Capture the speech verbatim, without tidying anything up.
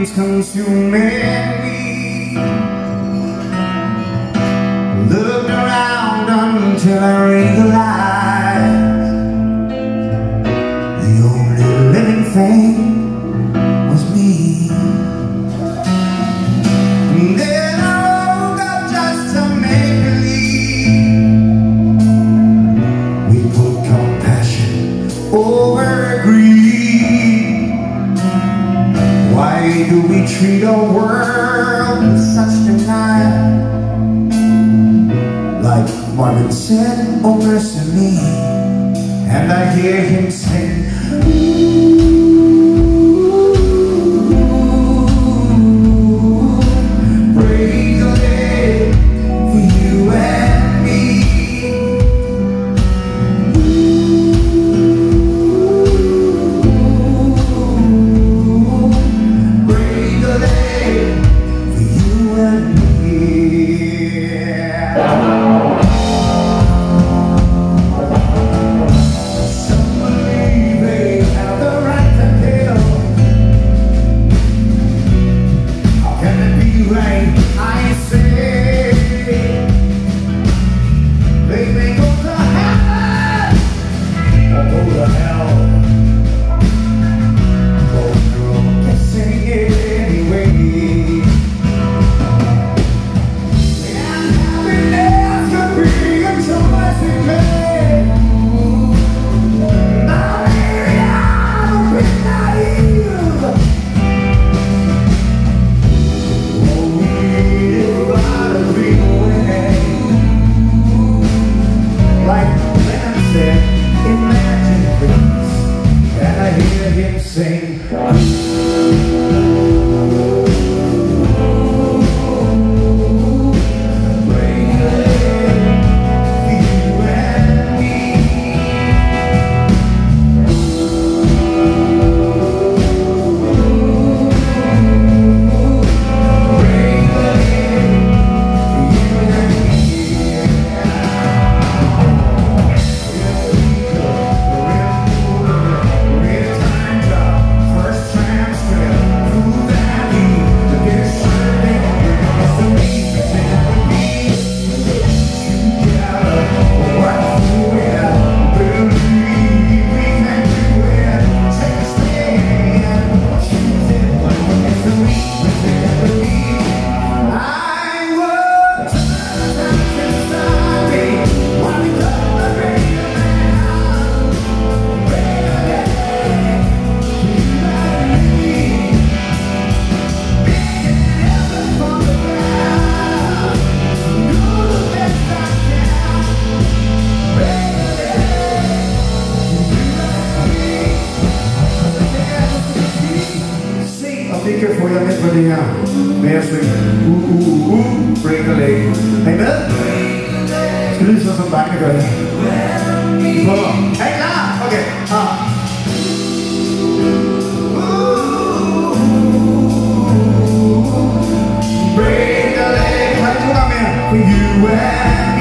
dreams consuming me. Looked around until I realized the only living thing was me. And then I woke up just to make believe we put compassion over greed. Why do we treat our world with such denial? Like Marvin said, oh mercy me, and I hear him sing, break a leg for you and me. Break a leg for you and me. Sing. For jer med på det her med at synge uh, uh, uh, break a leg. Er I med? Skal lyde så som bakken gør det. Prøv. Er I klar? Okay. Ah. Break a leg. Har I to gange mere? For you and